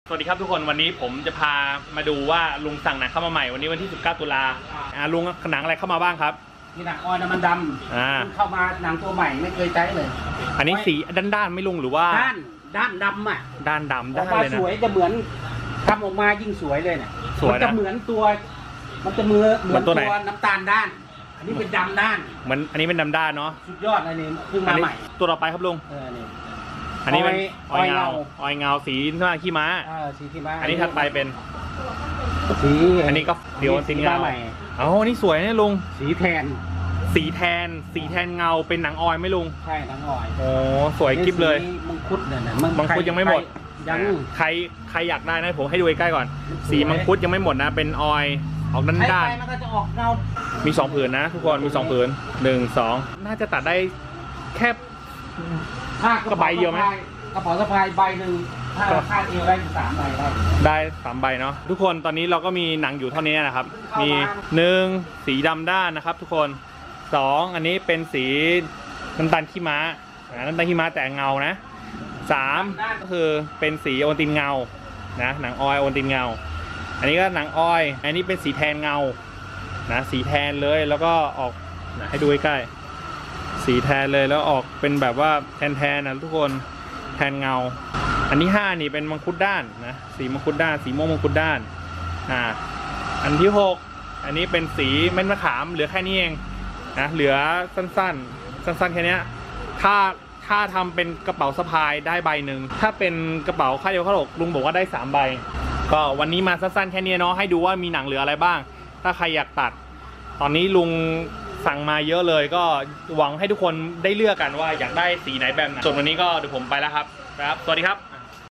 สวัสดีครับทุกคนวันนี้ผมจะพามาดูว่าลุงสั่งหนังเข้ามาใหม่วันนี้วันที่19 ตุลาลุงหนังอะไรเข้ามาบ้างครับมีหนังออยน้ำมันดำเข้ามาหนังตัวใหม่ไม่เคยใช้เลยอันนี้สีด้านไม่ลุงหรือว่าด้านดำอ่ะด้านดำด้านเลยนะสวยจะเหมือนทำออกมายิ่งสวยเลยเนี่ยสวยนะมันจะเหมือนตัวมันจะเหมือนตัวน้ำตาลด้านอันนี้เป็นดำด้านเหมือนอันนี้เป็นดำด้านเนาะสุดยอดอันนี้เพิ่งมาใหม่ตัวต่อไปครับลุงอันนี้เป็นออยเงาสีหน้าขี้ม้าสีขี้ม้าอันนี้ถัดไปเป็นสีอันนี้ก็เดี๋ยวสีเงาอ๋อนี่สวยนี่ลุงสีแทนเงาเป็นหนังออยไหมลุงใช่หนังออยโอ้สวยกิ๊บเลยมังคุดเนี่ยมังคุดยังไม่หมดยังใครอยากได้นะผมให้ดูใกล้ๆก่อนสีมังคุดยังไม่หมดนะเป็นออยออกด้านมันก็จะออกเงามี2 ผืนนะทุกคนมี2 ผืน1 2น่าจะตัดได้แค่กระใบเดียวไหมกระเป๋าสะพายใบหนึ่งถ้าค่าเอวได้3 ใบได้3 ใบเนาะทุกคนตอนนี้เราก็มีหนังอยู่เท่านี้นะครับมี1สีดำด้านนะครับทุกคน2อันนี้เป็นสีน้ำตาลขี้ม้าแต่เงานะ3ก็คือเป็นสีโอนตินเงานะหนังออยโอนตินเงาอันนี้ก็หนังออยอันนี้เป็นสีแทนเงานะสีแทนเลยแล้วก็ออกนะให้ดูใกล้ๆสีแทนเลยแล้วออกเป็นแบบว่าแทนนะทุกคนแทนเงาอันที่5นี่เป็นมังคุดด้านนะสีมังคุดด้านสีม่วงมังคุดด้านอันที่6อันนี้เป็นสีเม็ดมะขามเหลือแค่นี้เองนะเหลือสั้นแค่นี้ถ้าทำเป็นกระเป๋าสะพายได้ใบหนึ่งถ้าเป็นกระเป๋าค่าเดียวข้าวหลกลุงบอกว่าได้3 ใบก็วันนี้มาสั้นๆแค่นี้เนาะให้ดูว่ามีหนังเหลืออะไรบ้างถ้าใครอยากตัดตอนนี้ลุงสั่งมาเยอะเลยก็หวังให้ทุกคนได้เลือกกันว่าอยากได้สีไหนแบบไหนส่วนวันนี้ก็เดี๋ยวผมไปแล้วครับสวัสดีครับ